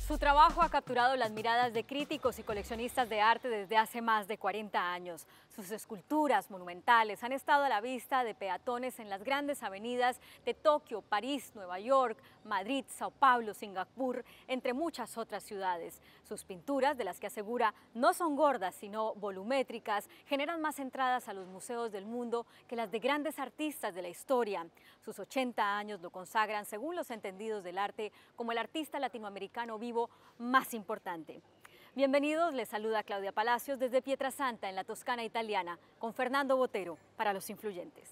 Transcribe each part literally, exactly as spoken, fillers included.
Su trabajo ha capturado las miradas de críticos y coleccionistas de arte desde hace más de cuarenta años. Sus esculturas monumentales han estado a la vista de peatones en las grandes avenidas de Tokio, París, Nueva York, Madrid, Sao Paulo, Singapur, entre muchas otras ciudades. Sus pinturas, de las que asegura no son gordas sino volumétricas, generan más entradas a los museos del mundo que las de grandes artistas de la historia. Sus ochenta años lo consagran, según los entendidos del arte, como el artista latinoamericano vivo más importante. Bienvenidos, les saluda Claudia Palacios desde Pietrasanta, en la Toscana italiana, con Fernando Botero para Los Influyentes.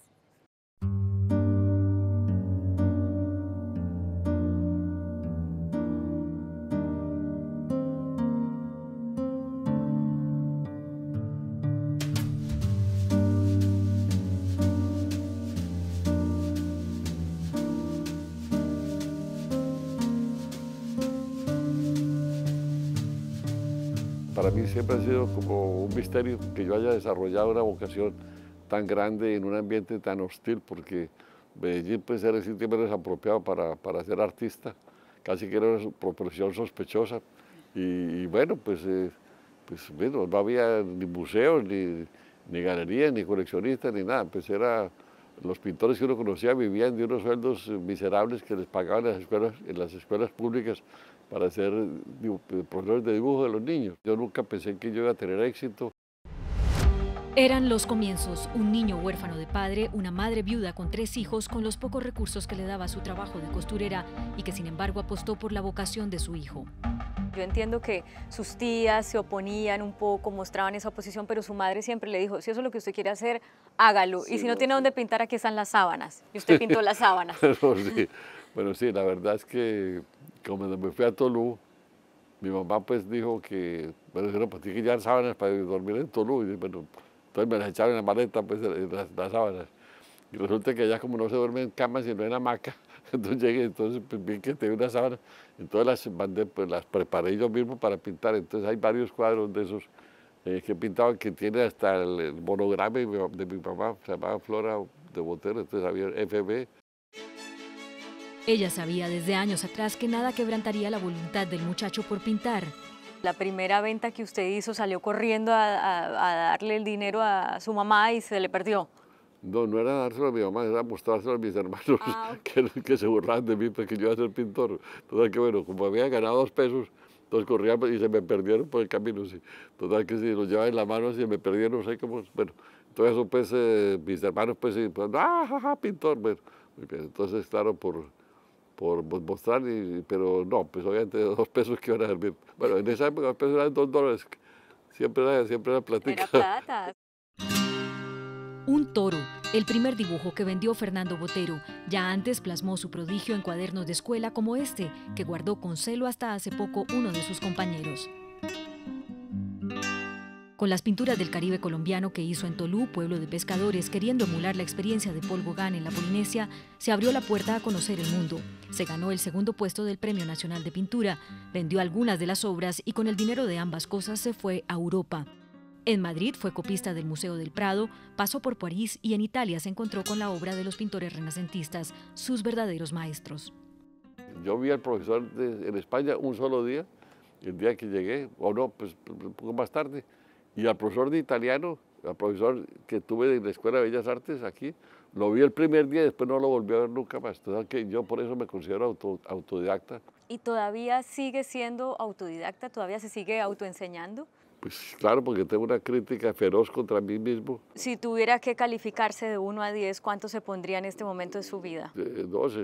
Para mí siempre ha sido como un misterio que yo haya desarrollado una vocación tan grande en un ambiente tan hostil, porque Medellín pues, era el sitio menos apropiado para, para ser artista, casi que era una profesión sospechosa. Y, y bueno, pues, eh, pues bueno, no había ni museos, ni, ni galerías, ni coleccionistas, ni nada. Pues era, los pintores que uno conocía vivían de unos sueldos miserables que les pagaban en las escuelas, en las escuelas públicas para ser profesores de dibujo de los niños. Yo nunca pensé que yo iba a tener éxito. Eran los comienzos, un niño huérfano de padre, una madre viuda con tres hijos, con los pocos recursos que le daba su trabajo de costurera y que sin embargo apostó por la vocación de su hijo. Yo entiendo que sus tías se oponían un poco, mostraban esa oposición, pero su madre siempre le dijo, si eso es lo que usted quiere hacer, hágalo. Sí, y si no, no tiene sí. dónde pintar, aquí están las sábanas. Y usted pintó las sábanas. Bueno, sí. Bueno, sí, la verdad es que cuando me fui a Tolú, mi mamá pues dijo que, bueno, dijeron, pues tiene que llevar sábanas para dormir en Tolú. Y bueno, entonces me las echaron en la maleta, pues, las, las sábanas. Y resulta que allá como no se duerme en cama, sino en hamaca, entonces llegué, entonces pues, vi que tenía una sábana, entonces las mandé, pues las preparé yo mismo para pintar. Entonces hay varios cuadros de esos eh, que he pintado, que tiene hasta el, el monograma de mi, de mi mamá, se llamaba Flora de Botero, entonces había F B. Ella sabía desde años atrás que nada quebrantaría la voluntad del muchacho por pintar. La primera venta que usted hizo salió corriendo a, a, a darle el dinero a su mamá y se le perdió. No, no era dárselo a mi mamá, era mostrárselo a mis hermanos, ah, okay. que, que se burlaban de mí porque yo iba a ser pintor. Total que bueno, como había ganado dos pesos, entonces corrían y se me perdieron por el camino. Sí. Total que si los llevaba en la mano, si me perdieron, no sé cómo. Bueno, todo eso pues eh, mis hermanos pues, pues ah, jaja, pintor. Bueno, muy bien, entonces claro, por... por mostrar, y, pero no, pues obviamente dos pesos que iban a servir. Bueno, en esa época los pesos eran dos dólares, siempre era, siempre era platica. Era plata. Un toro, el primer dibujo que vendió Fernando Botero. Ya antes plasmó su prodigio en cuadernos de escuela como este, que guardó con celo hasta hace poco uno de sus compañeros. Con las pinturas del Caribe colombiano que hizo en Tolú, pueblo de pescadores, queriendo emular la experiencia de Paul Gauguin en la Polinesia, se abrió la puerta a conocer el mundo. Se ganó el segundo puesto del Premio Nacional de Pintura, vendió algunas de las obras y con el dinero de ambas cosas se fue a Europa. En Madrid fue copista del Museo del Prado, pasó por París y en Italia se encontró con la obra de los pintores renacentistas, sus verdaderos maestros. Yo vi al profesor de, en España un solo día, el día que llegué, o no, pues un poco más tarde. Y al profesor de italiano, al profesor que tuve en la Escuela de Bellas Artes aquí, lo vi el primer día y después no lo volví a ver nunca más. Entonces, que yo por eso me considero auto, autodidacta. ¿Y todavía sigue siendo autodidacta? ¿Todavía se sigue autoenseñando? Pues claro, porque tengo una crítica feroz contra mí mismo. Si tuviera que calificarse de uno a diez, ¿cuánto se pondría en este momento de su vida? Eh, doce.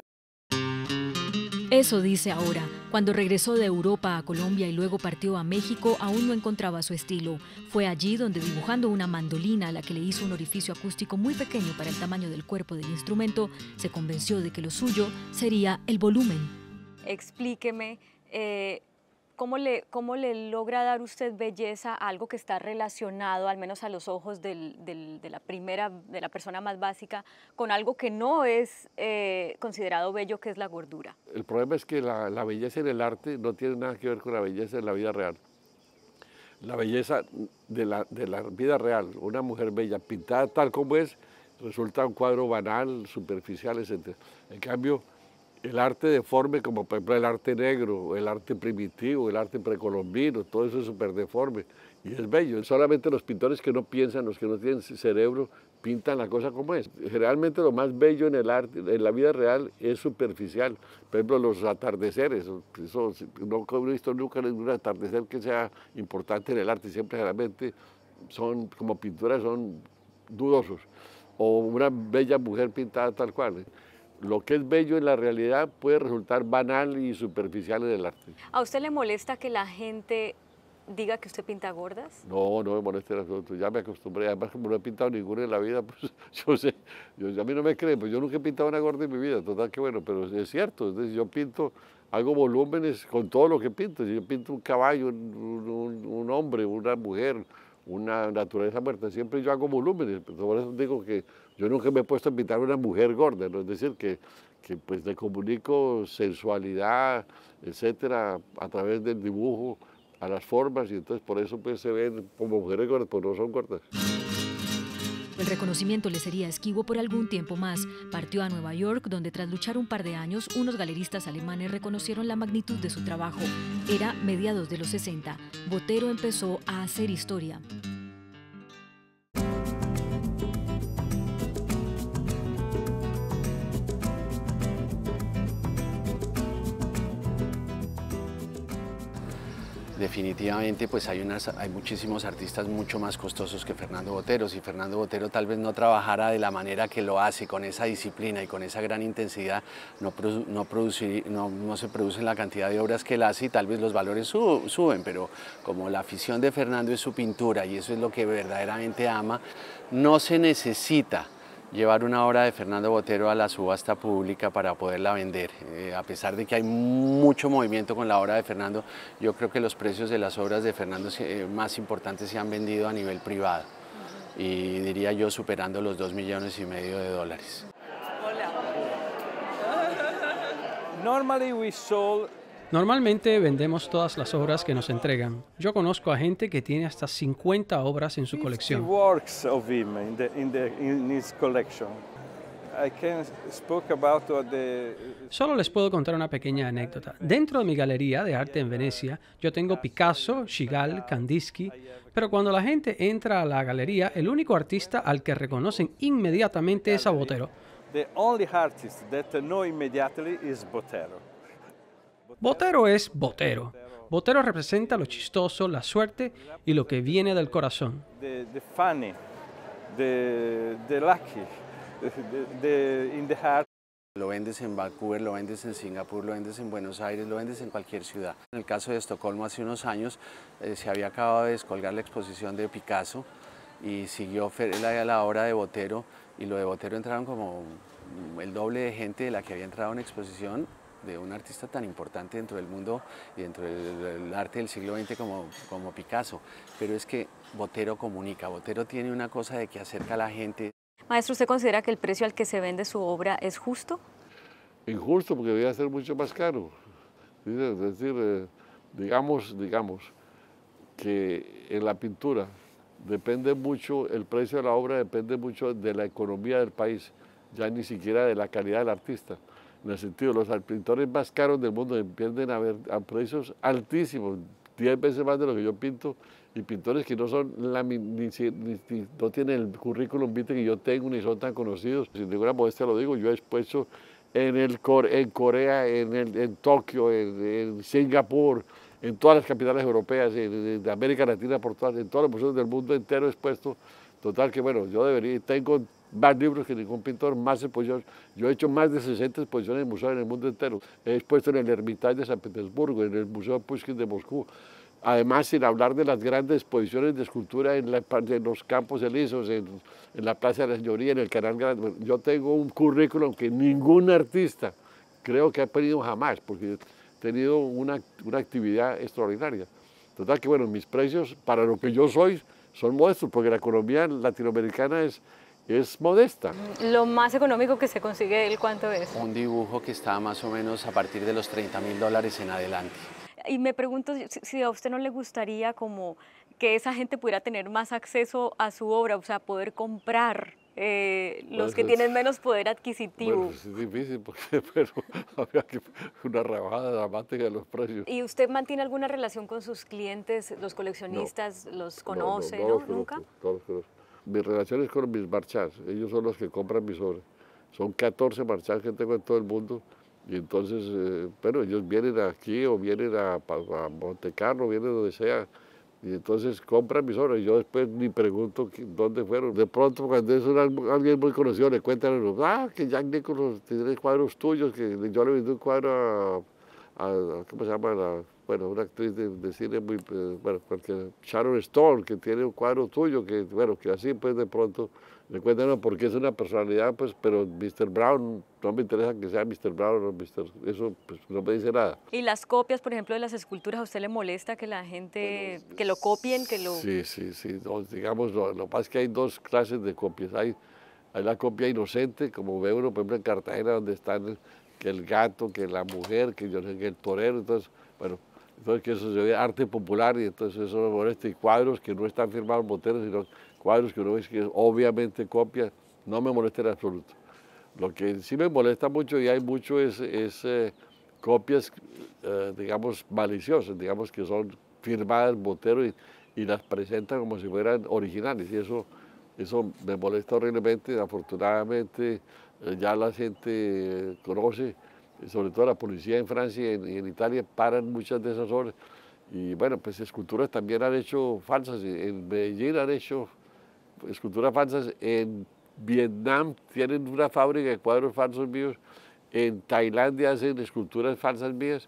Eso dice ahora. Cuando regresó de Europa a Colombia y luego partió a México, aún no encontraba su estilo. Fue allí donde, dibujando una mandolina a la que le hizo un orificio acústico muy pequeño para el tamaño del cuerpo del instrumento, se convenció de que lo suyo sería el volumen. Explíqueme, eh, ¿cómo le, cómo le logra dar usted belleza a algo que está relacionado, al menos a los ojos del, del, de la primera, de la persona más básica, con algo que no es eh, considerado bello, que es la gordura? El problema es que la, la belleza en el arte no tiene nada que ver con la belleza en la vida real. La belleza de la, de la vida real, una mujer bella pintada tal como es, resulta un cuadro banal, superficial, etcétera. En cambio, el arte deforme, como por ejemplo el arte negro, el arte primitivo, el arte precolombino, todo eso es súper deforme y es bello. Solamente los pintores que no piensan, los que no tienen cerebro, pintan la cosa como es. Generalmente lo más bello en el arte, en la vida real, es superficial. Por ejemplo, los atardeceres, eso, no he visto nunca ningún atardecer que sea importante en el arte, siempre generalmente son, como pinturas, son dudosos. O una bella mujer pintada tal cual. Lo que es bello en la realidad puede resultar banal y superficial en el arte. ¿A usted le molesta que la gente diga que usted pinta gordas? No, no me molesta en absoluto, ya me acostumbré, además como no he pintado ninguna en la vida, pues yo sé, yo, a mí no me creen, pues yo nunca he pintado una gorda en mi vida, total que bueno, pero es cierto, es decir, yo pinto, hago volúmenes con todo lo que pinto, si yo pinto un caballo, un, un, un hombre, una mujer, una naturaleza muerta, siempre yo hago volúmenes, por eso digo que yo nunca me he puesto a pintar una mujer gorda, ¿no? Es decir, que, que pues le comunico sensualidad, etcétera, a través del dibujo, a las formas, y entonces por eso pues se ven como mujeres gordas, pues no son gordas. El reconocimiento le sería esquivo por algún tiempo más. Partió a Nueva York, donde tras luchar un par de años, unos galeristas alemanes reconocieron la magnitud de su trabajo. Era mediados de los sesenta. Botero empezó a hacer historia. Definitivamente pues hay, unas, hay muchísimos artistas mucho más costosos que Fernando Botero. Si Fernando Botero tal vez no trabajara de la manera que lo hace, con esa disciplina y con esa gran intensidad, no, produ no, producir, no, no se producen la cantidad de obras que él hace y tal vez los valores su suben, pero como la afición de Fernando es su pintura y eso es lo que verdaderamente ama, no se necesita llevar una obra de Fernando Botero a la subasta pública para poderla vender. Eh, a pesar de que hay mucho movimiento con la obra de Fernando, yo creo que los precios de las obras de Fernando eh, más importantes se han vendido a nivel privado. Uh-huh. Y diría yo superando los dos millones y medio de dólares. Hola. Normally we sold Normalmente vendemos todas las obras que nos entregan. Yo conozco a gente que tiene hasta cincuenta obras en su colección. works of him in the, in the, in his collection. I can speak about the... Solo les puedo contar una pequeña anécdota. Dentro de mi galería de arte en Venecia, yo tengo Picasso, Chagall, Kandinsky, pero cuando la gente entra a la galería, el único artista al que reconocen inmediatamente es a Botero. The only artist that know immediately is Botero. Botero es Botero. Botero representa lo chistoso, la suerte y lo que viene del corazón. The, the funny, the, the lucky, the, the, in the heart. Lo vendes en Vancouver, lo vendes en Singapur, lo vendes en Buenos Aires, lo vendes en cualquier ciudad. En el caso de Estocolmo, hace unos años eh, se había acabado de descolgar la exposición de Picasso y siguió la, la obra de Botero, y lo de Botero entraron como el doble de gente de la que había entrado en una exposición de un artista tan importante dentro del mundo y dentro del, del arte del siglo veinte como, como Picasso. Pero es que Botero comunica, Botero tiene una cosa de que acerca a la gente. Maestro, ¿usted considera que el precio al que se vende su obra es justo? Injusto, porque debería ser mucho más caro. Es decir, eh, digamos, digamos que en la pintura depende mucho, el precio de la obra depende mucho de la economía del país, ya ni siquiera de la calidad del artista. En el sentido, los pintores más caros del mundo empiezan a ver a precios altísimos, diez veces más de lo que yo pinto, y pintores que no son la, ni, ni, ni, no tienen el currículum vitae que yo tengo, ni son tan conocidos. Sin ninguna modestia lo digo, yo he expuesto en, el, en Corea, en, el, en Tokio, en, en Singapur, en todas las capitales europeas, en, en América Latina, por todas, en todos los museos del mundo entero he expuesto. Total que bueno, yo debería, tengo más libros que ningún pintor, más exposiciones. Yo he hecho más de sesenta exposiciones en museos en el mundo entero. He expuesto en el Hermitage de San Petersburgo, en el Museo Pushkin de Moscú. Además, sin hablar de las grandes exposiciones de escultura en, la, en los Campos Elíseos, en, en la Plaza de la Señoría, en el Canal Grande. Yo tengo un currículum que ningún artista creo que ha tenido jamás, porque he tenido una, una actividad extraordinaria. Total que bueno, mis precios para lo que yo soy son modestos, porque la economía latinoamericana es, es modesta. Lo más económico que se consigue, ¿el cuánto es? Un dibujo que está más o menos a partir de los treinta mil dólares en adelante. Y me pregunto si, si a usted no le gustaría como que esa gente pudiera tener más acceso a su obra, o sea, poder comprar eh, los Pues, que tienen menos poder adquisitivo. Bueno, es difícil porque pero, había que una rebajada dramática de los precios. ¿Y usted mantiene alguna relación con sus clientes, los coleccionistas, los conoce, no, no? los ¿Nunca? conozco, no los conozco. Mis relaciones con mis marchands, ellos son los que compran mis obras. Son catorce marchands que tengo en todo el mundo. Y entonces, eh, bueno, ellos vienen aquí o vienen a, a Montecarlo, vienen donde sea, y entonces compran mis obras. Y yo después ni pregunto que, dónde fueron. De pronto, cuando es una, alguien muy conocido, le cuentan, ah, que Jack Nicholson tiene cuadros tuyos, que yo le vendí un cuadro a, a ¿cómo se llama? La, bueno, una actriz de, de cine muy, eh, bueno, porque Sharon Stone, que tiene un cuadro tuyo, que, bueno, que así, pues, de pronto, le cuentan, no, porque es una personalidad, pues, pero mister Brown, no me interesa que sea mister Brown o mister Eso, pues, no me dice nada. ¿Y las copias, por ejemplo, de las esculturas, a usted le molesta que la gente, bueno, que lo copien, que lo...? Sí, sí, sí, no, digamos, lo, lo que pasa es que hay dos clases de copias. Hay, hay la copia inocente, como ve uno, por ejemplo, en Cartagena, donde están que el gato, que la mujer, que yo sé, que el torero, entonces, bueno, entonces que eso se ve arte popular y entonces eso me molesta. Y cuadros que no están firmados Botero, sino cuadros que uno ve que es obviamente copia, no me molesta en absoluto. Lo que sí me molesta mucho y hay mucho es, es eh, copias, eh, digamos, maliciosas, digamos que son firmadas Botero y, y las presentan como si fueran originales y eso, eso me molesta horriblemente. Afortunadamente eh, ya la gente eh, conoce, sobre todo la policía en Francia y en, y en Italia, paran muchas de esas obras. Y bueno, pues esculturas también han hecho falsas, en Medellín han hecho esculturas falsas, en Vietnam tienen una fábrica de cuadros falsos míos, en Tailandia hacen esculturas falsas mías.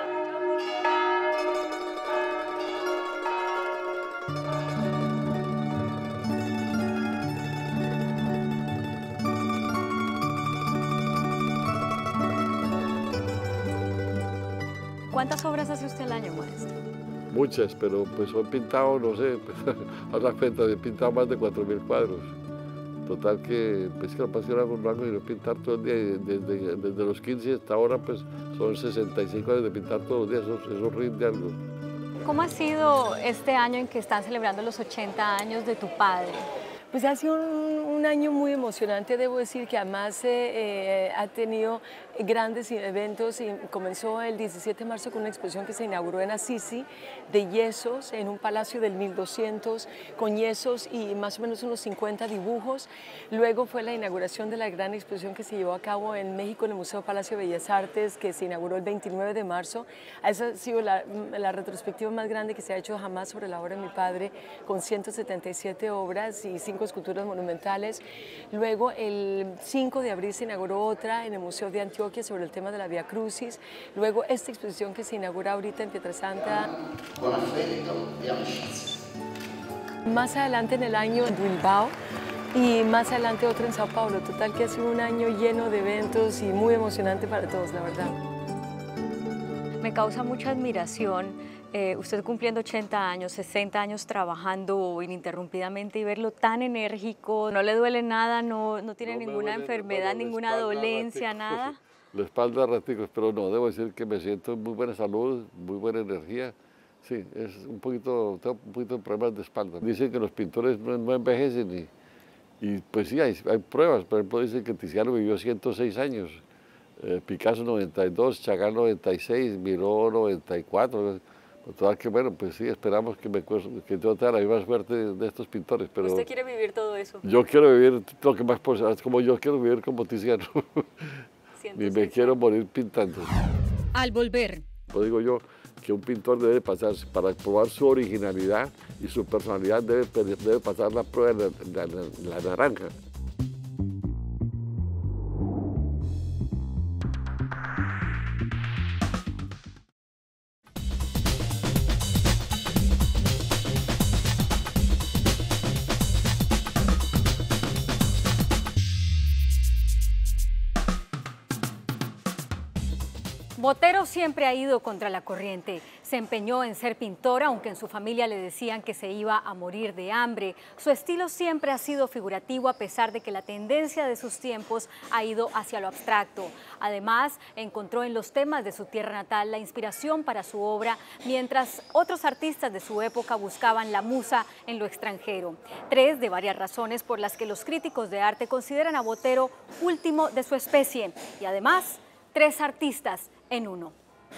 ¿Cuántas obras hace usted al año, maestro? Muchas, pero pues he pintado, no sé, pues, a la cuenta, he pintado más de cuatro mil cuadros. Total que, pues que la pasión hago un rango y no pintar todo el día, desde, desde los quince hasta ahora, pues son sesenta y cinco años de pintar todos los días, eso, eso rinde algo. ¿Cómo ha sido este año en que están celebrando los ochenta años de tu padre? Pues ha sido un, un año muy emocionante, debo decir que además eh, ha tenido grandes eventos y comenzó el diecisiete de marzo con una exposición que se inauguró en Assisi de yesos en un palacio del mil doscientos con yesos y más o menos unos cincuenta dibujos. Luego fue la inauguración de la gran exposición que se llevó a cabo en México en el Museo Palacio de Bellas Artes que se inauguró el veintinueve de marzo. Esa ha sido la, la retrospectiva más grande que se ha hecho jamás sobre la obra de mi padre con ciento setenta y siete obras y cinco esculturas monumentales. Luego el cinco de abril se inauguró otra en el Museo de Antioquia sobre el tema de la Vía Crucis. Luego esta exposición que se inaugura ahorita en Pietrasanta. Más adelante en el año en Bilbao y más adelante otro en Sao Paulo. Total que ha sido un año lleno de eventos y muy emocionante para todos, la verdad. Me causa mucha admiración eh, usted cumpliendo ochenta años, sesenta años trabajando ininterrumpidamente y verlo tan enérgico, no le duele nada, no, no tiene no ninguna duele, enfermedad, no, ninguna dolencia, ratico, nada. La espalda raticos, pero no, debo decir que me siento en muy buena salud, muy buena energía. Sí, es un poquito, tengo un poquito de problemas de espalda. Dicen que los pintores no, no envejecen y, y pues sí, hay, hay pruebas. Por ejemplo, dicen que Tiziano vivió ciento seis años, eh, Picasso noventa y dos, Chagall noventa y seis, Miró noventa y cuatro. Total que bueno, pues sí, esperamos que, me, que yo tenga la misma suerte de, de estos pintores. Pero ¿usted quiere vivir todo eso? Yo quiero vivir lo que más posible, como yo quiero vivir como Tiziano. Y me quiero morir pintando. Al volver. Pues digo yo que un pintor debe pasar, para probar su originalidad y su personalidad, debe, debe pasar la prueba de la, la, la, la naranja. Botero siempre ha ido contra la corriente. Se empeñó en ser pintor, aunque en su familia le decían que se iba a morir de hambre. Su estilo siempre ha sido figurativo, a pesar de que la tendencia de sus tiempos ha ido hacia lo abstracto. Además, encontró en los temas de su tierra natal la inspiración para su obra, mientras otros artistas de su época buscaban la musa en lo extranjero. Tres de varias razones por las que los críticos de arte consideran a Botero último de su especie. Y además, tres artistas en uno.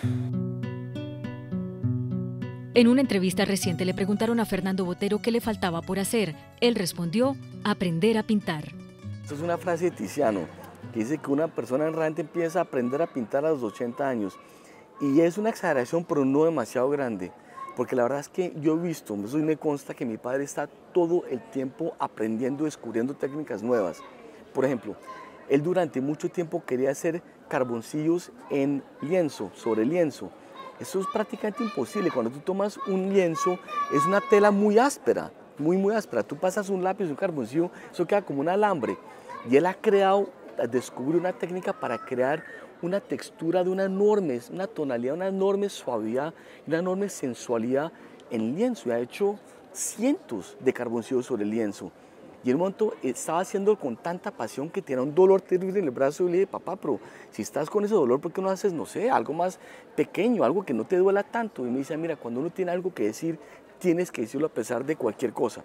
En una entrevista reciente le preguntaron a Fernando Botero qué le faltaba por hacer. Él respondió: aprender a pintar. Esto es una frase de Tiziano, que dice que una persona realmente empieza a aprender a pintar a los ochenta años. Y es una exageración, pero no demasiado grande. Porque la verdad es que yo he visto, eso me consta que mi padre está todo el tiempo aprendiendo, descubriendo técnicas nuevas. Por ejemplo, él durante mucho tiempo quería hacer carboncillos en lienzo, sobre lienzo. Eso es prácticamente imposible. Cuando tú tomas un lienzo, es una tela muy áspera, muy, muy áspera. Tú pasas un lápiz, un carboncillo, eso queda como un alambre. Y él ha creado, descubrió una técnica para crear una textura de una enorme, una tonalidad, una enorme suavidad, una enorme sensualidad en lienzo. Y ha hecho cientos de carboncillos sobre el lienzo. Y en un momento estaba haciendo con tanta pasión que tenía un dolor terrible en el brazo y le dije: papá, pero si estás con ese dolor, ¿por qué no haces, no sé, algo más pequeño, algo que no te duela tanto? Y me dice: mira, cuando uno tiene algo que decir, tienes que decirlo a pesar de cualquier cosa.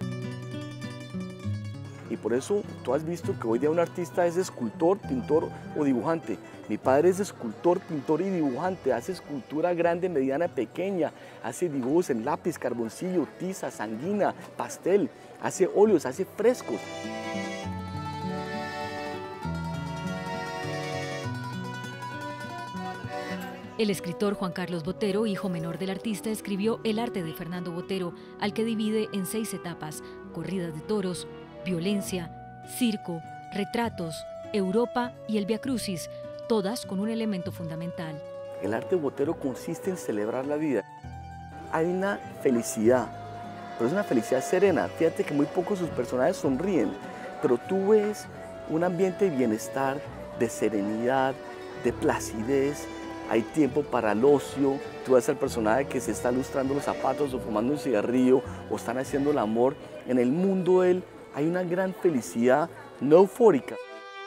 Y por eso tú has visto que hoy día un artista es escultor, pintor o dibujante. Mi padre es escultor, pintor y dibujante, hace escultura grande, mediana, pequeña, hace dibujos en lápiz, carboncillo, tiza, sanguina, pastel, hace óleos, hace frescos. El escritor Juan Carlos Botero, hijo menor del artista, escribió El arte de Fernando Botero, al que divide en seis etapas: corridas de toros, violencia, circo, retratos, Europa y el Via Crucis, todas con un elemento fundamental. El arte de Botero consiste en celebrar la vida. Hay una felicidad, pero es una felicidad serena. Fíjate que muy pocos sus personajes sonríen, pero tú ves un ambiente de bienestar, de serenidad, de placidez. Hay tiempo para el ocio. Tú ves al personaje que se está lustrando los zapatos o fumando un cigarrillo o están haciendo el amor. En el mundo de él hay una gran felicidad no eufórica.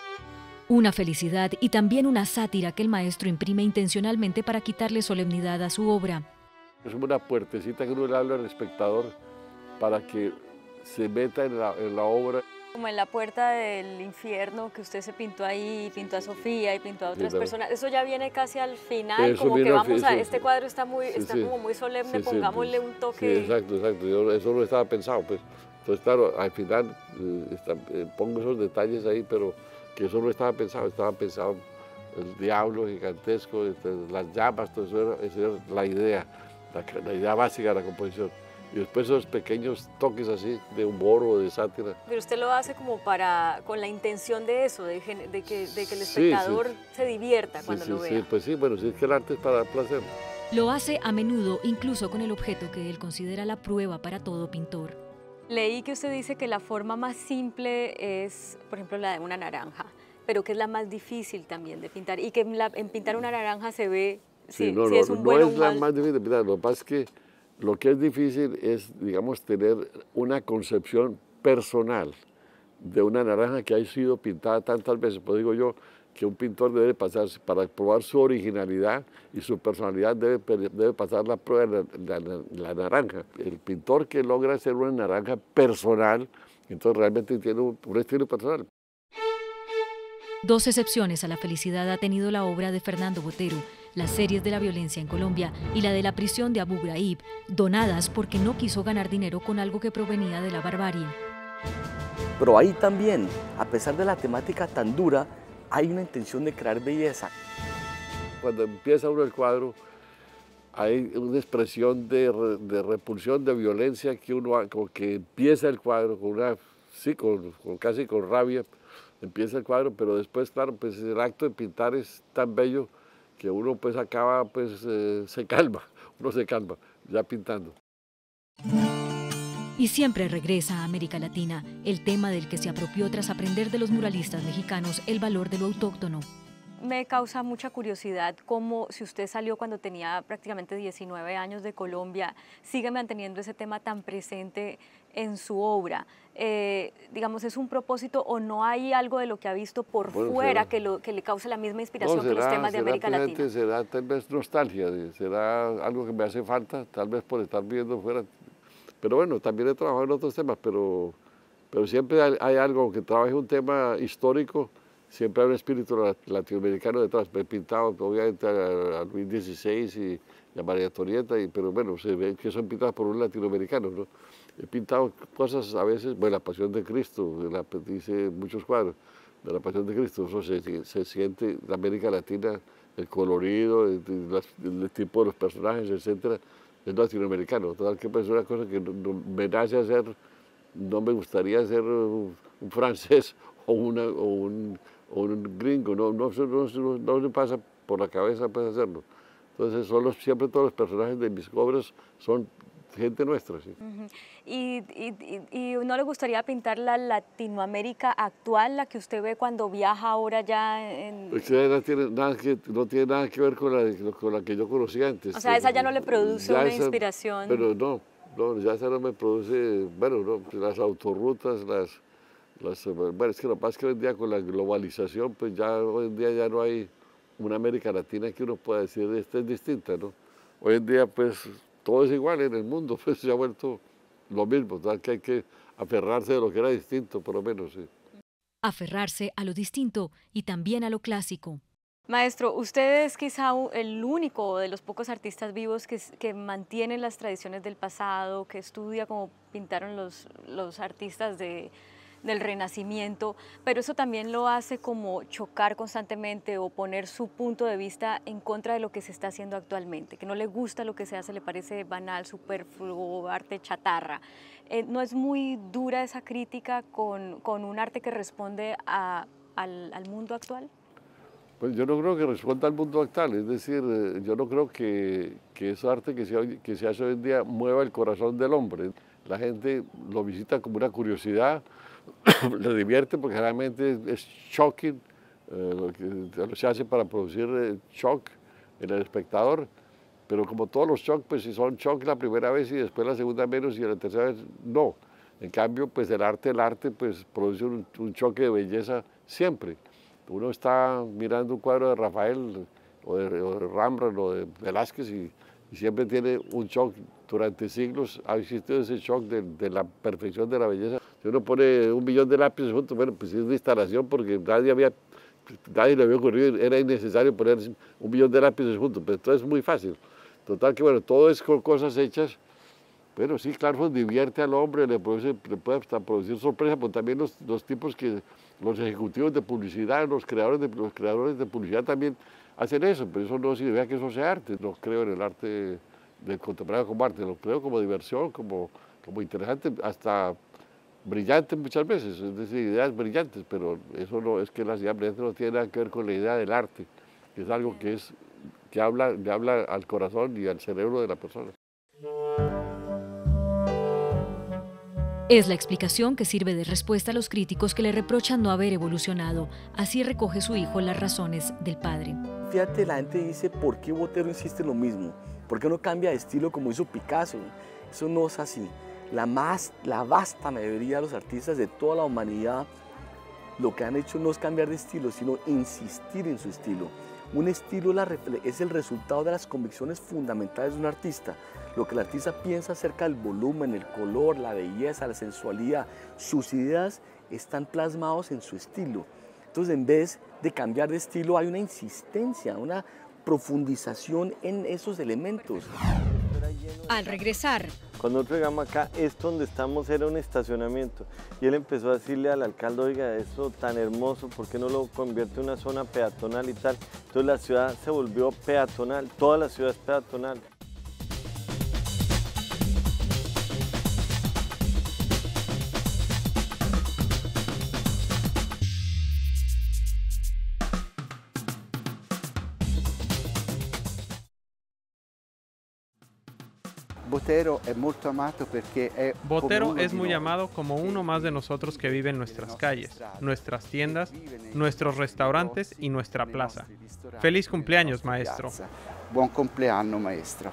Una felicidad y también una sátira que el maestro imprime intencionalmente para quitarle solemnidad a su obra. Es una puertecita que uno le habla al espectador para que se meta en la, en la obra. Como en la puerta del infierno, que usted se pintó ahí, pintó a Sofía y pintó a otras sí, personas. Eso ya viene casi al final, eso como que vamos eso, a, este cuadro está muy, sí, está sí, como muy solemne, sí, pongámosle sí, un toque. Sí, exacto, exacto. Yo, eso no estaba pensado, pues. Entonces, claro, al final eh, está, eh, pongo esos detalles ahí, pero que eso no estaba pensado, estaba pensado el diablo gigantesco, las llamas, todo eso era, esa era la idea, la, la idea básica de la composición. Y después esos pequeños toques así de humor o de sátira. Pero usted lo hace como para, con la intención de eso, de, de, que, de que el espectador sí, sí. se divierta cuando sí, lo sí, vea. Sí, pues sí, bueno, sí es que el arte es para dar placer. Lo hace a menudo, incluso con el objeto que él considera la prueba para todo pintor. Leí que usted dice que la forma más simple es, por ejemplo, la de una naranja, pero que es la más difícil también de pintar, y que en, la, en pintar una naranja se ve sí, si, no, si no, es un no buen es o la mal. más difícil de pintar, lo que pasa es que lo que es difícil es, digamos, tener una concepción personal de una naranja que ha sido pintada tantas veces. Pues digo yo que un pintor debe pasar, para probar su originalidad y su personalidad, debe, debe pasar la prueba de la, la, la naranja. El pintor que logra hacer una naranja personal, entonces realmente tiene un, un estilo personal. Dos excepciones a la felicidad ha tenido la obra de Fernando Botero: las series de la violencia en Colombia y la de la prisión de Abu Ghraib, donadas porque no quiso ganar dinero con algo que provenía de la barbarie. Pero ahí también, a pesar de la temática tan dura, hay una intención de crear belleza. Cuando empieza uno el cuadro, hay una expresión de, de repulsión, de violencia, que uno como que empieza el cuadro con una, sí, con, con casi con rabia, empieza el cuadro, pero después, claro, pues el acto de pintar es tan bello que uno pues acaba, pues eh, se calma, uno se calma ya pintando. Y siempre regresa a América Latina, el tema del que se apropió tras aprender de los muralistas mexicanos el valor de lo autóctono. me causa mucha curiosidad cómo, si usted salió cuando tenía prácticamente diecinueve años de Colombia, sigue manteniendo ese tema tan presente en su obra. Eh, digamos, ¿es un propósito o no hay algo de lo que ha visto por bueno, fuera será, que, lo, que le cause la misma inspiración no, será, que los temas de será América presente, Latina? será tal vez nostalgia, será algo que me hace falta, tal vez por estar viendo fuera. Pero bueno, también he trabajado en otros temas, pero, pero siempre hay, hay algo, que trabaje un tema histórico, siempre hay un espíritu latinoamericano detrás. He pintado obviamente a, a Luis dieciséis y, y a María Antonieta, y, pero bueno, se ve que son pintadas por un latinoamericano, ¿no? He pintado cosas a veces, bueno, la Pasión de Cristo, la, dice muchos cuadros de la Pasión de Cristo, eso se, se siente en América Latina, el colorido, el, el, el tipo de los personajes, etcétera, es latinoamericano. Total, que pues es una cosa que no, no, me nace hacer, no me gustaría ser un, un francés o, una, o, un, o un gringo, no, no, no, no, no me pasa por la cabeza pues hacerlo. Entonces, son los, siempre todos los personajes de mis obras son gente nuestra, sí. Uh-huh. ¿Y, y, y, ¿Y no le gustaría pintar la Latinoamérica actual, la que usted ve cuando viaja ahora ya en...? Pues que no tiene nada que, no tiene nada que ver con la, con la que yo conocí antes. O sea, esa ya no le produce ya una esa, inspiración. Pero no, no, ya esa no me produce, bueno, no, las autorrutas, las, las, bueno, es que lo que pasa es que hoy en día con la globalización, pues ya hoy en día ya no hay una América Latina que uno pueda decir, esta es distinta, ¿no? Hoy en día, pues, todo es igual en el mundo, pues se ha vuelto lo mismo, ¿verdad? Que hay que aferrarse de lo que era distinto, por lo menos, sí. Aferrarse a lo distinto y también a lo clásico. Maestro, usted es quizá el único de los pocos artistas vivos que, que mantienen las tradiciones del pasado, que estudia cómo pintaron los, los artistas de, del Renacimiento, pero eso también lo hace como chocar constantemente o poner su punto de vista en contra de lo que se está haciendo actualmente, que no le gusta lo que se hace, le parece banal, superfluo, arte chatarra. Eh, ¿No es muy dura esa crítica con, con un arte que responde a, al, al mundo actual? Pues yo no creo que responda al mundo actual, es decir, eh, yo no creo que, que ese arte que se, que se hace hoy en día mueva el corazón del hombre. La gente lo visita como una curiosidad, le divierte porque realmente es, es shocking, eh, lo que se hace para producir eh, shock en el espectador, pero como todos los shock, pues si son shock la primera vez y después la segunda menos y la tercera vez no. En cambio, pues el arte, el arte, pues produce un, un choque de belleza siempre. Uno está mirando un cuadro de Rafael o de, o de Rembrandt o de Velázquez y, y siempre tiene un shock. Durante siglos ha existido ese shock de, de la perfección de la belleza. Si uno pone un millón de lápices juntos, bueno, pues es una instalación porque nadie había, nadie le había ocurrido, era innecesario poner un millón de lápices juntos, pero entonces es muy fácil. Total que bueno, todo es con cosas hechas. Bueno, sí, claro, pues divierte al hombre, le, produce, le puede hasta producir sorpresa, pero también los, los tipos que, los ejecutivos de publicidad, los creadores de, los creadores de publicidad también hacen eso, pero eso no significa que eso sea arte. No creo en el arte del contemporáneo como arte, lo creo como diversión, como, como interesante, hasta brillante muchas veces, es decir, ideas brillantes, pero eso no, es que las ideas brillantes no tienen nada que ver con la idea del arte, que es algo que, es, que habla, le habla al corazón y al cerebro de la persona. Es la explicación que sirve de respuesta a los críticos que le reprochan no haber evolucionado. Así recoge su hijo las razones del padre. Fíjate, la gente dice, ¿por qué Botero insiste en lo mismo? ¿Por qué no cambia de estilo como hizo Picasso? Eso no es así. La, más, la vasta mayoría de los artistas de toda la humanidad lo que han hecho no es cambiar de estilo, sino insistir en su estilo. Un estilo es el resultado de las convicciones fundamentales de un artista. Lo que el artista piensa acerca del volumen, el color, la belleza, la sensualidad, sus ideas están plasmados en su estilo. Entonces, en vez de cambiar de estilo, hay una insistencia, una profundización en esos elementos. Al regresar, cuando nosotros llegamos acá, esto donde estamos era un estacionamiento. Y él empezó a decirle al alcalde, oiga, eso tan hermoso, ¿por qué no lo convierte en una zona peatonal y tal? Entonces la ciudad se volvió peatonal, toda la ciudad es peatonal. Botero es muy amato porque es Botero es muy amado como uno más de nosotros que vive en nuestras calles, nuestras tiendas, nuestros restaurantes y nuestra plaza. Feliz cumpleaños, maestro. Buon compleanno, maestro.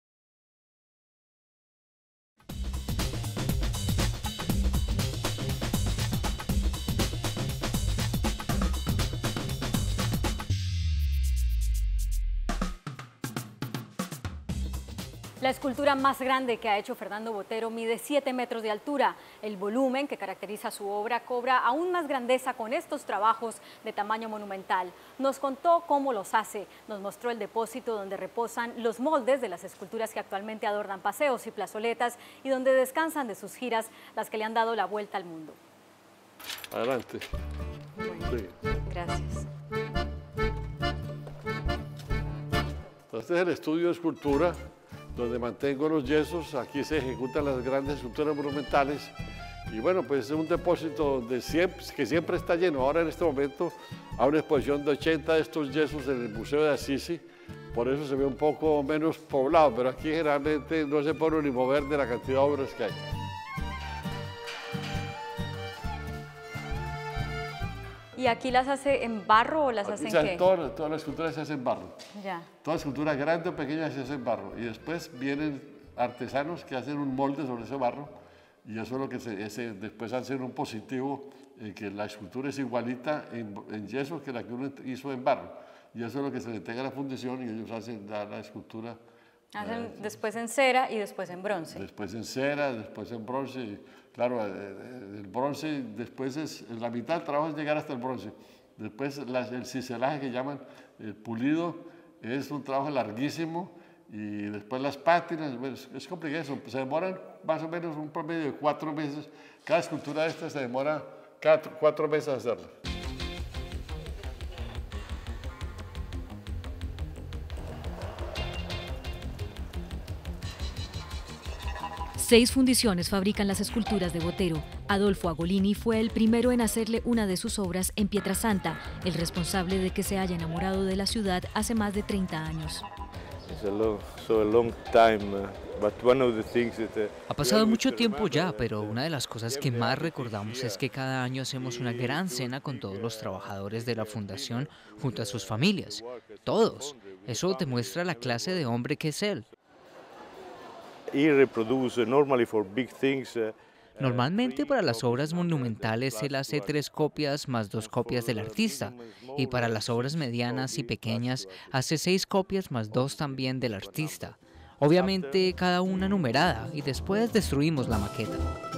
La escultura más grande que ha hecho Fernando Botero mide siete metros de altura. El volumen que caracteriza su obra cobra aún más grandeza con estos trabajos de tamaño monumental. Nos contó cómo los hace, nos mostró el depósito donde reposan los moldes de las esculturas que actualmente adornan paseos y plazoletas y donde descansan de sus giras las que le han dado la vuelta al mundo. Adelante. Sí. Gracias. Este es el estudio de escultura, donde mantengo los yesos. Aquí se ejecutan las grandes esculturas monumentales y bueno, pues es un depósito donde siempre, que siempre está lleno. Ahora en este momento hay una exposición de ochenta de estos yesos en el Museo de Assisi, por eso se ve un poco menos poblado, pero aquí generalmente no se puede ni mover de la cantidad de obras que hay. ¿Y aquí las hace en barro o las Aquí hace en qué? Todas, todas las esculturas se hacen en barro. Ya. Todas esculturas grandes o pequeñas se hacen en barro. Y después vienen artesanos que hacen un molde sobre ese barro. Y eso es lo que se, ese, después hacen un positivo, eh, que la escultura es igualita en, en yeso que la que uno hizo en barro. Y eso es lo que se le entrega a la fundición y ellos hacen la, la escultura. Hacen eh, después en cera y después en bronce. Después en cera, después en bronce. Y, claro, el bronce, después es, la mitad del trabajo es llegar hasta el bronce. Después las, el ciselaje que llaman el pulido es un trabajo larguísimo y después las pátinas, bueno, es, es complicado eso, se demoran más o menos un promedio de cuatro meses. Cada escultura de esta se demora cuatro, cuatro meses hacerla. Seis fundiciones fabrican las esculturas de Botero. Adolfo Agolini fue el primero en hacerle una de sus obras en Pietrasanta, el responsable de que se haya enamorado de la ciudad hace más de treinta años. Ha pasado mucho tiempo ya, pero una de las cosas que más recordamos es que cada año hacemos una gran cena con todos los trabajadores de la fundación junto a sus familias. Todos. Eso demuestra la clase de hombre que es él. Normalmente para las obras monumentales él hace tres copias más dos copias del artista, y para las obras medianas y pequeñas hace seis copias más dos también del artista. Obviamente cada una numerada, y después destruimos la maqueta.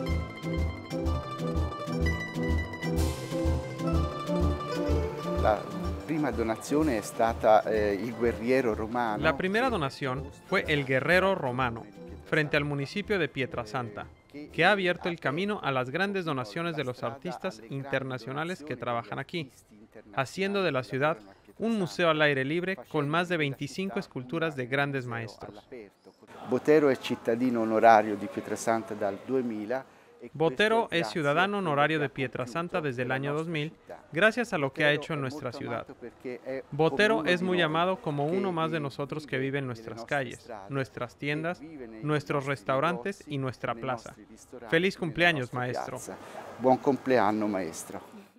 La prima donación es stata eh, il guerriero romano. La primera donación fue el guerrero romano, frente al municipio de Pietrasanta, que ha abierto el camino a las grandes donaciones de los artistas internacionales que trabajan aquí, haciendo de la ciudad un museo al aire libre con más de veinticinco esculturas de grandes maestros. Botero es cittadino onorario de Pietrasanta dal duemila. Botero es ciudadano honorario de Pietrasanta desde el año dos mil, gracias a lo que ha hecho en nuestra ciudad. Botero es muy amado como uno más de nosotros que vive en nuestras calles, nuestras tiendas, nuestros restaurantes y nuestra plaza. Feliz cumpleaños, maestro. Buon compleanno, maestro.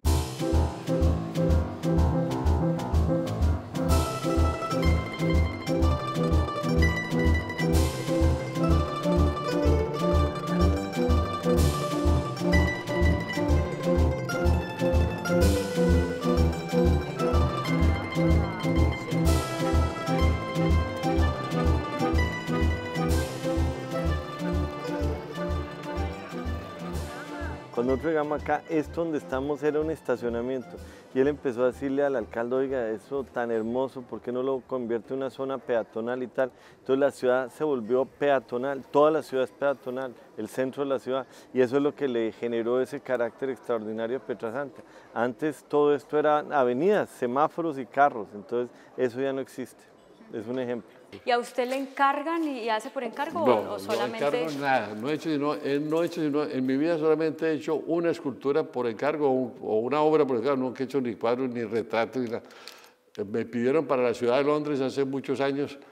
Cuando nosotros llegamos acá, esto donde estamos era un estacionamiento y él empezó a decirle al alcalde, oiga, eso tan hermoso, ¿por qué no lo convierte en una zona peatonal y tal? Entonces la ciudad se volvió peatonal, toda la ciudad es peatonal, el centro de la ciudad, y eso es lo que le generó ese carácter extraordinario a Pietrasanta. Antes todo esto eran avenidas, semáforos y carros, entonces eso ya no existe, es un ejemplo. ¿Y a usted le encargan y hace por encargo no, o solamente...? No encargo nada, no he hecho sino, no he hecho sino, en mi vida solamente he hecho una escultura por encargo o una obra por encargo, nunca he hecho ni cuadros ni retratos ni nada. Me pidieron para la ciudad de Londres hace muchos años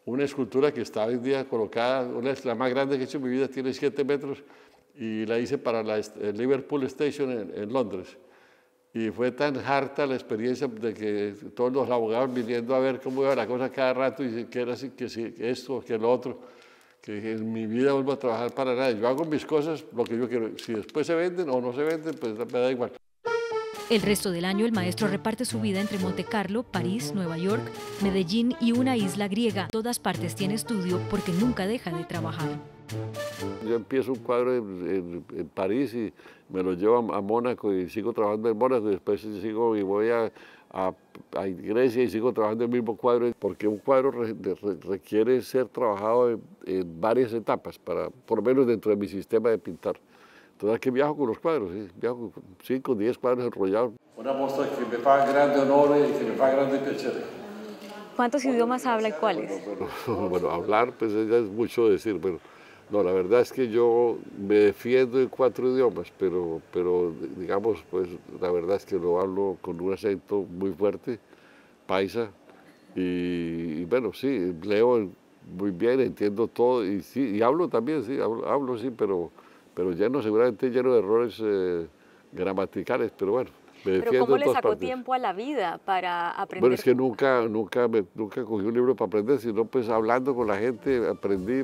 una escultura que está hoy en día colocada, una, la más grande que he hecho en mi vida, tiene siete metros, y la hice para la el Liverpool Station en, en Londres. Y fue tan harta la experiencia de que todos los abogados viniendo a ver cómo iba la cosa cada rato, y que era así, que sí, que esto, que lo otro, que en mi vida vuelvo a trabajar para nada. Yo hago mis cosas, lo que yo quiero. Si después se venden o no se venden, pues me da igual. El resto del año el maestro reparte su vida entre Monte Carlo, París, Nueva York, Medellín y una isla griega. Todas partes tiene estudio porque nunca deja de trabajar. Yo empiezo un cuadro en, en, en París y me lo llevo a, a Mónaco y sigo trabajando en Mónaco, y después sigo y voy a, a, a Grecia y sigo trabajando el mismo cuadro, porque un cuadro re, re, requiere ser trabajado en, en varias etapas, para, por lo menos dentro de mi sistema de pintar. Entonces aquí viajo con los cuadros, ¿sí? Viajo con cinco, diez cuadros enrollados. Una muestra que me fa grande honor y que me fa grande piacere. ¿Cuántos idiomas habla y cuáles? Bueno, bueno, bueno, hablar pues ya es mucho decir. Bueno, no, la verdad es que yo me defiendo en cuatro idiomas, pero, pero digamos, pues la verdad es que lo hablo con un acento muy fuerte, paisa, y, y bueno, sí, leo muy bien, entiendo todo, y sí, y hablo también, sí, hablo, hablo sí, pero, pero lleno, seguramente lleno de errores eh, gramaticales, pero bueno, me defiendo. ¿Pero cómo en le todas sacó partes. tiempo a la vida para aprender? Bueno, es que nunca, nunca, me, nunca cogí un libro para aprender, sino pues hablando con la gente aprendí.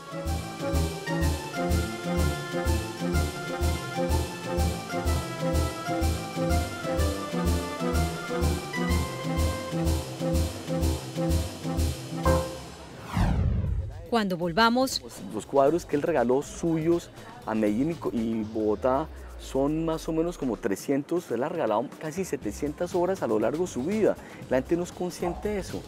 Cuando volvamos, los cuadros que él regaló suyos a Medellín y Bogotá son más o menos como trescientos, él ha regalado casi setecientas obras a lo largo de su vida. La gente no es consciente de eso.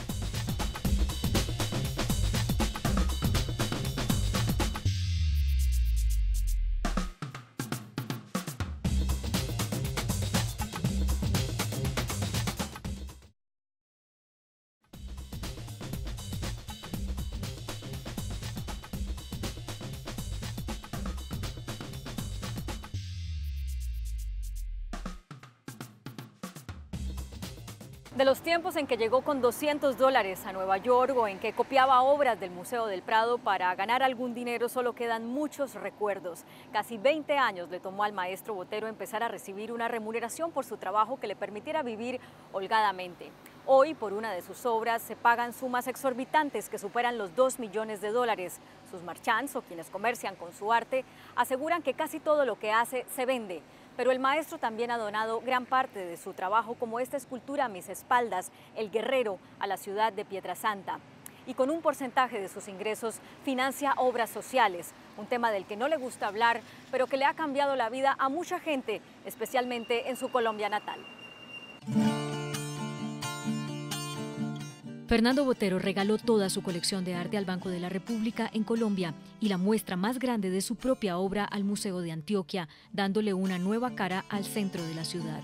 De los tiempos en que llegó con doscientos dólares a Nueva York o en que copiaba obras del Museo del Prado para ganar algún dinero solo quedan muchos recuerdos. Casi veinte años le tomó al maestro Botero empezar a recibir una remuneración por su trabajo que le permitiera vivir holgadamente. Hoy, por una de sus obras, se pagan sumas exorbitantes que superan los dos millones de dólares. Sus marchands, o quienes comercian con su arte, aseguran que casi todo lo que hace se vende. Pero el maestro también ha donado gran parte de su trabajo, como esta escultura a mis espaldas, El Guerrero, a la ciudad de Pietrasanta. Y con un porcentaje de sus ingresos financia obras sociales, un tema del que no le gusta hablar, pero que le ha cambiado la vida a mucha gente, especialmente en su Colombia natal. Fernando Botero regaló toda su colección de arte al Banco de la República en Colombia y la muestra más grande de su propia obra al Museo de Antioquia, dándole una nueva cara al centro de la ciudad.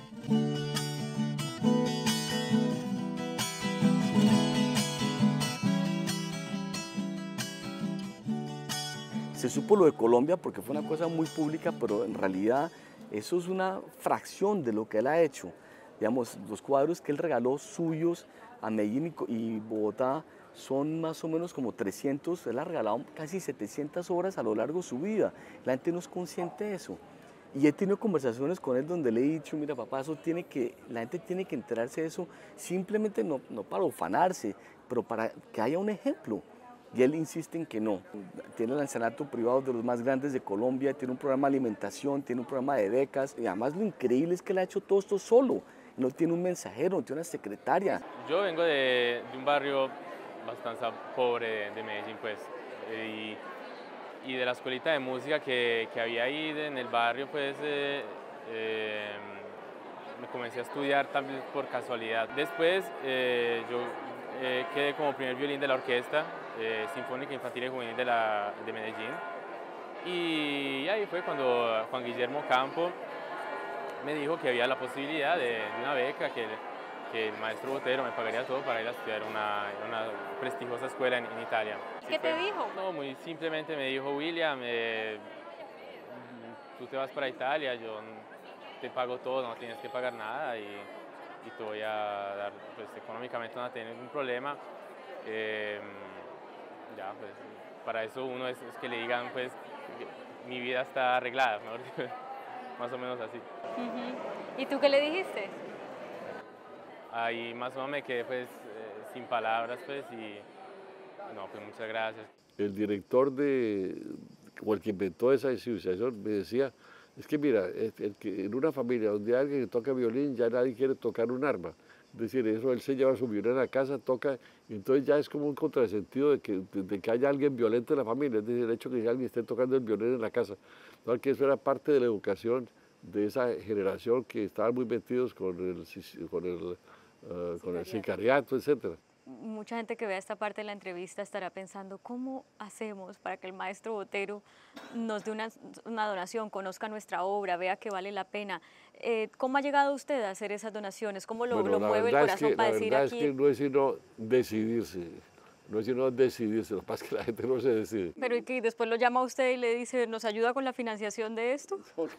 Se supo lo de Colombia porque fue una cosa muy pública, pero en realidad eso es una fracción de lo que él ha hecho. Digamos, los cuadros que él regaló suyos a Medellín y Bogotá son más o menos como trescientos, él ha regalado casi setecientas obras a lo largo de su vida. La gente no es consciente de eso. Y he tenido conversaciones con él donde le he dicho, mira papá, eso tiene que, la gente tiene que enterarse de eso, simplemente no, no para ufanarse, pero para que haya un ejemplo. Y él insiste en que no. Tiene el ancianato privado de los más grandes de Colombia, tiene un programa de alimentación, tiene un programa de becas, y además lo increíble es que él ha hecho todo esto solo. No tiene un mensajero, no tiene una secretaria. Yo vengo de, de un barrio bastante pobre de, de Medellín, pues, y, y de la escuelita de música que, que había ahí en el barrio, pues, eh, eh, me comencé a estudiar también por casualidad. Después eh, yo eh, quedé como primer violín de la orquesta eh, sinfónica infantil y juvenil de, la, de Medellín, y ahí fue cuando Juan Guillermo Campo me dijo que había la posibilidad de, de una beca, que, que el maestro Botero me pagaría todo para ir a estudiar una, una prestigiosa escuela en, en Italia. ¿Qué te dijo? No, muy simplemente me dijo, William, eh, tú te vas para Italia, yo te pago todo, no tienes que pagar nada y, y te voy a dar, pues económicamente no vas a tener ningún problema. Eh, ya, pues, para eso uno es, es que le digan, pues, que mi vida está arreglada, ¿no? Más o menos así. Uh-huh. ¿Y tú qué le dijiste? Ahí más o menos me quedé, pues, eh, sin palabras, pues, y no, pues, muchas gracias. El director de, o el que inventó esa civilización me decía, es que mira, es, el que en una familia donde hay alguien que toca violín, ya nadie quiere tocar un arma. Es decir, eso él se lleva su violín a la casa, toca, y entonces ya es como un contrasentido de que, de, de que haya alguien violento en la familia, es decir, el hecho de que alguien esté tocando el violín en la casa. Entonces, que eso era parte de la educación de esa generación que estaban muy metidos con el, con el, uh, con el sicariato, etcétera. Mucha gente que vea esta parte de la entrevista estará pensando, ¿cómo hacemos para que el maestro Botero nos dé una, una donación, conozca nuestra obra, vea que vale la pena? Eh, ¿Cómo ha llegado usted a hacer esas donaciones? ¿Cómo lo, bueno, lo mueve el corazón que, para la decir verdad aquí? Es que no es sino decidirse, no es sino decidirse, lo que pasa es que la gente no se decide. Pero ¿y que después lo llama a usted y le dice, ¿nos ayuda con la financiación de esto?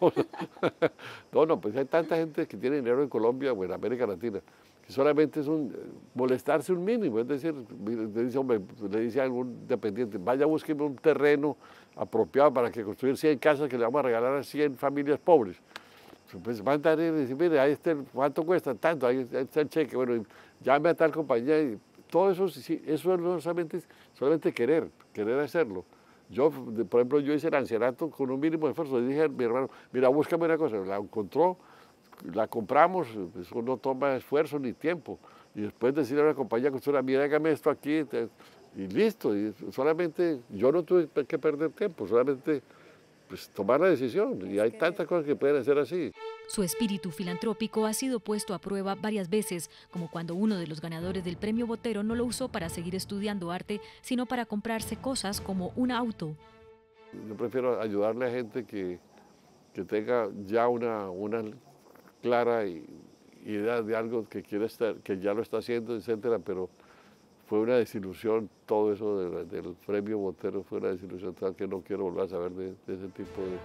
No, no, pues hay tanta gente que tiene dinero en Colombia o en América Latina, que solamente es un, molestarse un mínimo, es decir, le dice, hombre, le dice a algún dependiente, vaya búsqueme un terreno apropiado para que construir cien casas que le vamos a regalar a cien familias pobres. Pues mandan y dicen, mire, ahí está, ¿cuánto cuesta? Tanto, ahí está el cheque, bueno, llame a tal compañía, y todo eso, sí, eso es no solamente, solamente querer, querer hacerlo. Yo, por ejemplo, yo hice el ancianato con un mínimo de esfuerzo, le dije a mi hermano, mira, búscame una cosa, la encontró, la compramos, eso no toma esfuerzo ni tiempo, y después decirle a una compañía constructora, mira, hágame esto aquí, y listo, y solamente, yo no tuve que perder tiempo, solamente pues, tomar la decisión, y hay tantas cosas que pueden hacer así. Su espíritu filantrópico ha sido puesto a prueba varias veces, como cuando uno de los ganadores del premio Botero no lo usó para seguir estudiando arte, sino para comprarse cosas como un auto. Yo prefiero ayudarle a gente que, que tenga ya una, una clara idea de algo que quiere estar, que ya lo está haciendo, etcétera, pero fue una desilusión todo eso de, del premio Botero, fue una desilusión tal que no quiero volver a saber de, de ese tipo de...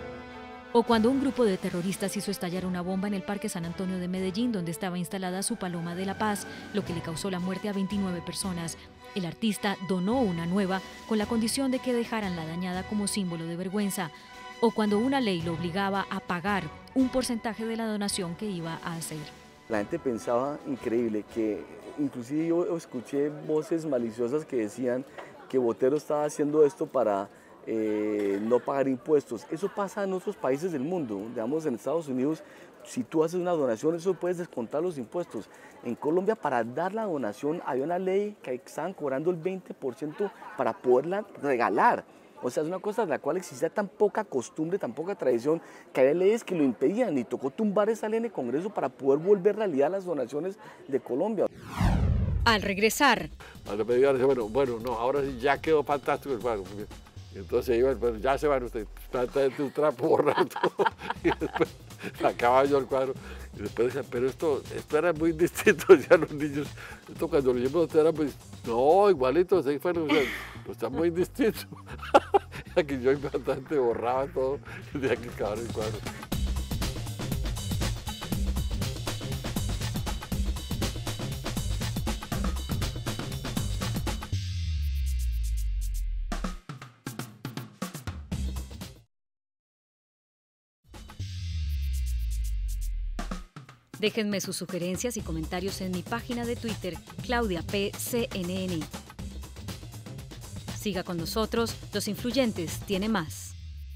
O cuando un grupo de terroristas hizo estallar una bomba en el Parque San Antonio de Medellín, donde estaba instalada su Paloma de la Paz, lo que le causó la muerte a veintinueve personas. El artista donó una nueva con la condición de que dejaran la dañada como símbolo de vergüenza. O cuando una ley lo obligaba a pagar un porcentaje de la donación que iba a hacer. La gente pensaba increíble, que inclusive yo escuché voces maliciosas que decían que Botero estaba haciendo esto para eh, no pagar impuestos. Eso pasa en otros países del mundo, digamos en Estados Unidos, si tú haces una donación, eso puedes descontar los impuestos. En Colombia, para dar la donación, había una ley que estaban cobrando el veinte por ciento para poderla regalar. O sea, es una cosa de la cual existía tan poca costumbre, tan poca tradición, que había leyes que lo impedían y tocó tumbar esa ley en el Congreso para poder volver realidad las donaciones de Colombia. Al regresar. Cuando me digan, bueno, bueno, no, ahora sí ya quedó fantástico el cuadro. Entonces iban, bueno, ya se van ustedes, trata de tu trapo borrando. Y después acababa yo el cuadro. Y después decían, pero esto, esto era muy distinto, decían los niños. Esto cuando lo hicimos era pues, no, igualito, así fue, o sea, está muy distinto. Aquí yo bastante borraba todo, tenía que acabar el cuadro. Déjenme sus sugerencias y comentarios en mi página de Twitter, Claudia P. C N N. Siga con nosotros, Los Influyentes tiene más.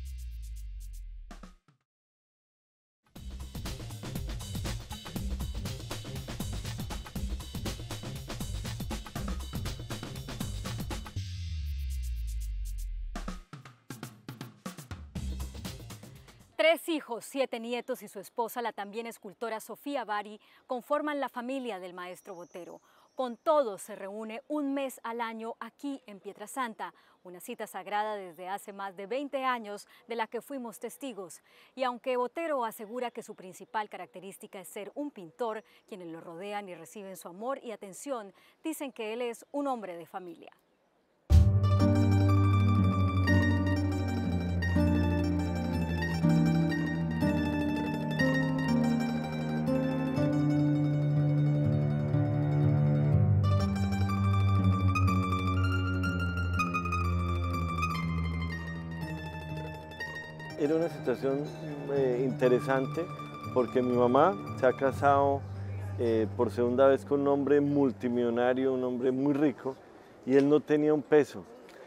Tres hijos, siete nietos y su esposa, la también escultora Sofía Bari, conforman la familia del maestro Botero. Con todos se reúne un mes al año aquí en Pietrasanta, una cita sagrada desde hace más de veinte años de la que fuimos testigos. Y aunque Botero asegura que su principal característica es ser un pintor, quienes lo rodean y reciben su amor y atención, dicen que él es un hombre de familia. Era una situación eh, interesante porque mi mamá se ha casado eh, por segunda vez con un hombre multimillonario, un hombre muy rico, y él no tenía un peso.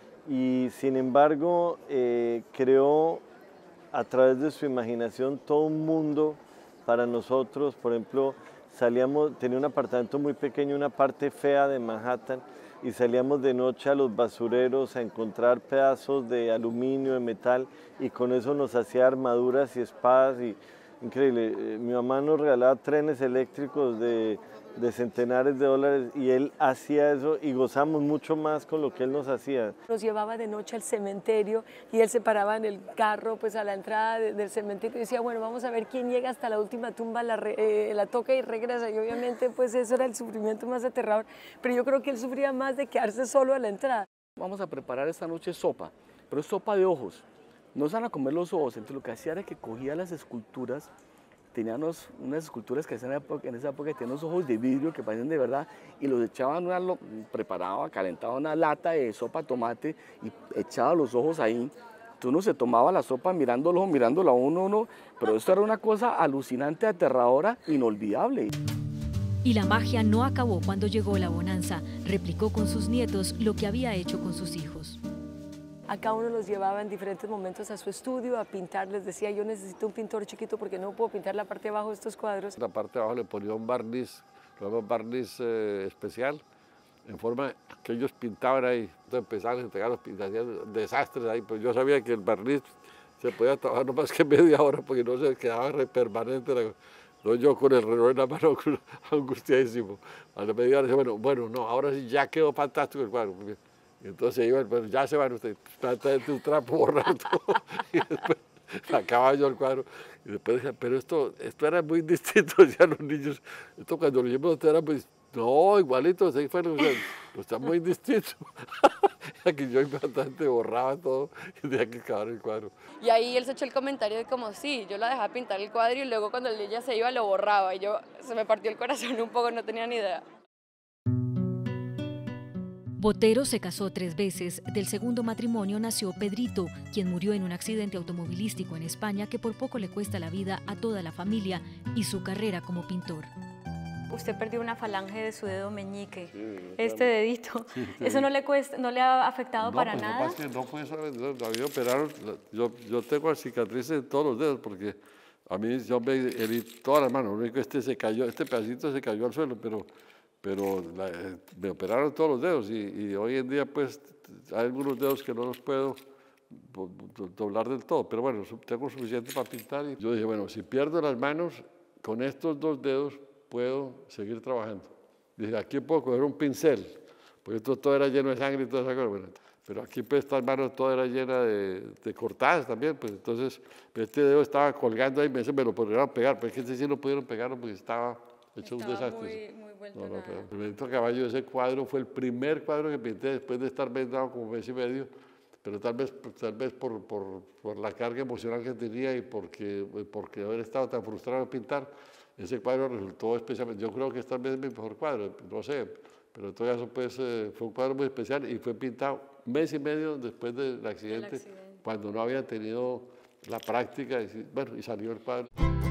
Y sin embargo eh, creó a través de su imaginación todo un mundo para nosotros. Por ejemplo, salíamos, tenía un apartamento muy pequeño, una parte fea de Manhattan, y salíamos de noche a los basureros a encontrar pedazos de aluminio, de metal, y con eso nos hacía armaduras y espadas. Y, increíble, mi mamá nos regalaba trenes eléctricos de, de centenares de dólares y él hacía eso y gozamos mucho más con lo que él nos hacía. Nos llevaba de noche al cementerio y él se paraba en el carro pues a la entrada de, del cementerio y decía, bueno, vamos a ver quién llega hasta la última tumba, la, re, eh, la toca y regresa. Y obviamente pues eso era el sufrimiento más aterrador, pero yo creo que él sufría más de quedarse solo a la entrada. Vamos a preparar esta noche sopa, pero es sopa de ojos. No se van a comer los ojos, entonces lo que hacía era que cogía las esculturas, teníamos unas esculturas que hacían en esa época, tenían unos ojos de vidrio que parecían de verdad, y los echaban, una, preparaba, calentaba una lata de sopa de tomate y echaba los ojos ahí. Entonces uno se tomaba la sopa mirándolo, mirándolo a uno, uno, pero esto era una cosa alucinante, aterradora, inolvidable. Y la magia no acabó cuando llegó la bonanza. Replicó con sus nietos lo que había hecho con sus hijos. A cada uno los llevaba en diferentes momentos a su estudio a pintar. Les decía, yo necesito un pintor chiquito porque no puedo pintar la parte de abajo de estos cuadros. La parte de abajo le ponía un barniz, un barniz eh, especial, en forma que ellos pintaban ahí. Entonces empezaban a entregar los hacían desastres ahí, pero yo sabía que el barniz se podía trabajar no más que media hora porque no se quedaba permanente. No, yo con el reloj en la mano, angustiadísimo. A la media hora decía, bueno, bueno, no, ahora sí ya quedó fantástico el cuadro. Y entonces iban, bueno, ya se van ustedes, trata de tu trapo, borrar todo. Y después sacaba yo el cuadro. Y después decía, pero esto, esto era muy distinto, decían los niños. Esto cuando lo llevamos era pues, no, igualito, ahí fue, o sea, está muy distinto. Aquí yo bastante borraba todo y tenía que acabar el cuadro. Y ahí él se echó el comentario de como, sí, yo la dejaba pintar el cuadro y luego cuando ella se iba lo borraba. Y yo, se me partió el corazón un poco, no tenía ni idea. Botero se casó tres veces. Del segundo matrimonio nació Pedrito, quien murió en un accidente automovilístico en España que por poco le cuesta la vida a toda la familia y su carrera como pintor. Usted perdió una falange de su dedo meñique, sí, este dedito. Sí, sí. ¿Eso no le, cuesta, no le ha afectado no, para pues nada? No, que no fue solamente, no, a mí me operaron, yo, yo tengo cicatrices en todos los dedos porque a mí yo me herí todas las manos, lo único que este se cayó, este pedacito se cayó al suelo, pero... pero la, me operaron todos los dedos y, y hoy en día pues hay algunos dedos que no los puedo doblar del todo, pero bueno, tengo suficiente para pintar. Y yo dije, bueno, si pierdo las manos, con estos dos dedos puedo seguir trabajando. Dije, aquí puedo coger un pincel, porque esto todo era lleno de sangre y toda esa cosa, bueno, pero aquí pues estas manos toda era llena de, de cortadas también, pues entonces este dedo estaba colgando ahí, me, me lo pudieron pegar, pero es que ese sí lo pudieron pegar porque estaba hecho un desastre. Muy, muy no, no, pero el Benito Caballo, ese cuadro fue el primer cuadro que pinté después de estar vendado como mes y medio, pero tal vez, tal vez por, por, por la carga emocional que tenía y porque, porque haber estado tan frustrado en pintar, ese cuadro resultó especialmente, yo creo que es tal vez mi mejor cuadro, no sé, pero en todo caso pues, eh, fue un cuadro muy especial y fue pintado mes y medio después del accidente, accidente. cuando no había tenido la práctica, y, bueno, y salió el cuadro.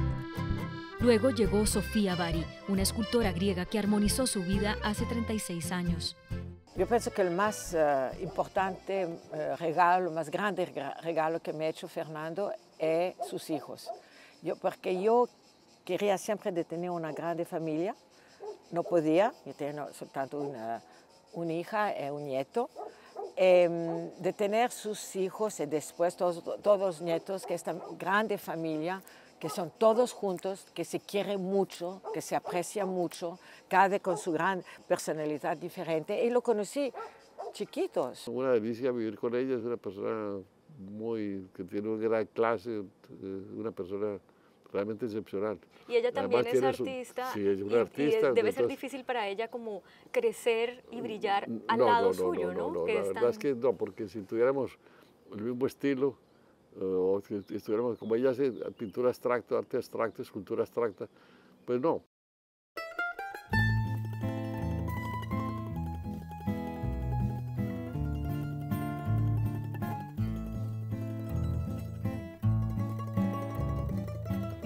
Luego llegó Sofía Bari, una escultora griega que armonizó su vida hace treinta y seis años. Yo pienso que el más uh, importante uh, regalo, el más grande regalo que me ha hecho Fernando es sus hijos. Yo, porque yo quería siempre de tener una grande familia, no podía, yo tengo soltanto una, una hija y un nieto, eh, de tener sus hijos y después todos, todos los nietos, que esta grande familia, que son todos juntos, que se quieren mucho, que se aprecian mucho, cada con su gran personalidad diferente. Y lo conocí chiquitos. Una delicia vivir con ella, es una persona muy, que tiene una gran clase, una persona realmente excepcional. Y ella también Además, es artista. Su, sí, es una y, artista. Y debe entonces, ser difícil para ella como crecer y brillar al no, lado no, no, suyo, ¿no? No, no, que la es verdad tan... es que no, porque si tuviéramos el mismo estilo, o uh, que estuviéramos, como ella hace pintura abstracta, arte abstracto, escultura abstracta, pues no.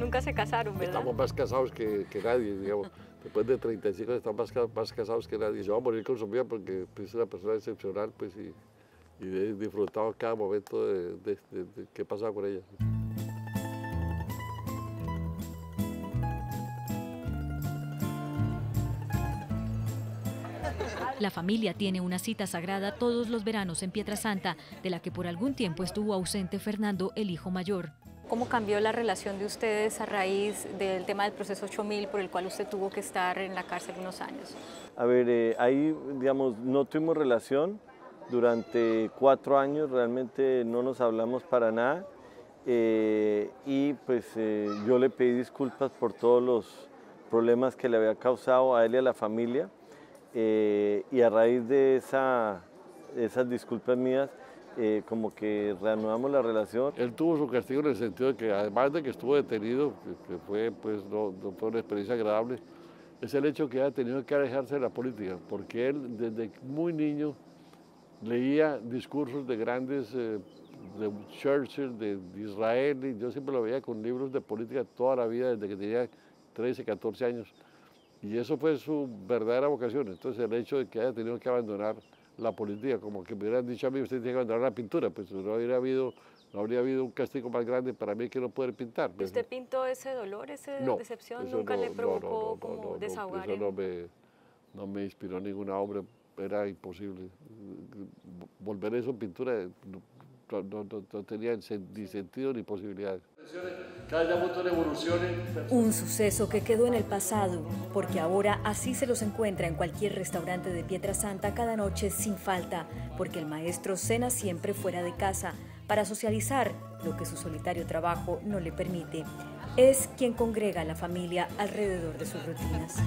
Nunca se casaron, ¿verdad? Estamos más casados que, que nadie, digamos. Después de treinta y cinco años estamos más, más casados que nadie. Yo voy a morir con Sofía porque pues, es una persona excepcional, pues, y, y he disfrutado cada momento de, de, de, de que he pasado con ella. La familia tiene una cita sagrada todos los veranos en Pietrasanta, de la que por algún tiempo estuvo ausente Fernando, el hijo mayor. ¿Cómo cambió la relación de ustedes a raíz del tema del proceso ocho mil por el cual usted tuvo que estar en la cárcel unos años? A ver, eh, ahí, digamos, no tuvimos relación durante cuatro años, realmente no nos hablamos para nada eh, y pues eh, yo le pedí disculpas por todos los problemas que le había causado a él y a la familia. Eh, y a raíz de esa, esas disculpas mías, eh, como que reanudamos la relación. Él tuvo su castigo en el sentido de que, además de que estuvo detenido, que, que fue, pues, no, no fue una experiencia agradable, es el hecho que haya tenido que alejarse de la política, porque él desde muy niño leía discursos de grandes, eh, de Churchill, de, de Israel, y yo siempre lo veía con libros de política toda la vida, desde que tenía trece, catorce años. Y eso fue su verdadera vocación. Entonces el hecho de que haya tenido que abandonar la política, como que me hubieran dicho a mí, usted tiene que abandonar la pintura, pues no, hubiera habido, no habría habido un castigo más grande para mí que no poder pintar. ¿Y usted pintó ese dolor, esa no, decepción? ¿Nunca no, le provocó no, no, no, como no, no, desahogar? Eso no me, no me inspiró ninguna obra, era imposible. Volver eso en pintura no, no, no, no tenía ni sentido ni posibilidades. Un suceso que quedó en el pasado, porque ahora así se los encuentra en cualquier restaurante de Pietrasanta cada noche sin falta, porque el maestro cena siempre fuera de casa para socializar, lo que su solitario trabajo no le permite. Es quien congrega a la familia alrededor de sus rutinas.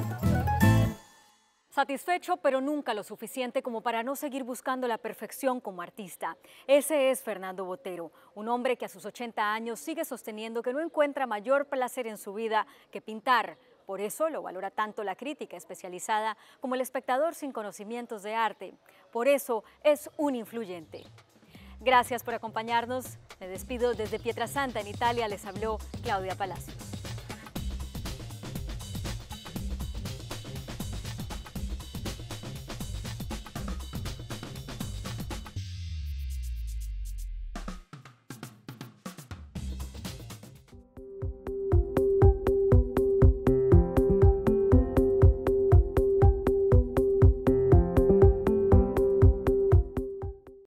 Satisfecho, pero nunca lo suficiente como para no seguir buscando la perfección como artista. Ese es Fernando Botero, un hombre que a sus ochenta años sigue sosteniendo que no encuentra mayor placer en su vida que pintar. Por eso lo valora tanto la crítica especializada como el espectador sin conocimientos de arte. Por eso es un influyente. Gracias por acompañarnos. Me despido desde Pietrasanta, en Italia. Les habló Claudia Palacios.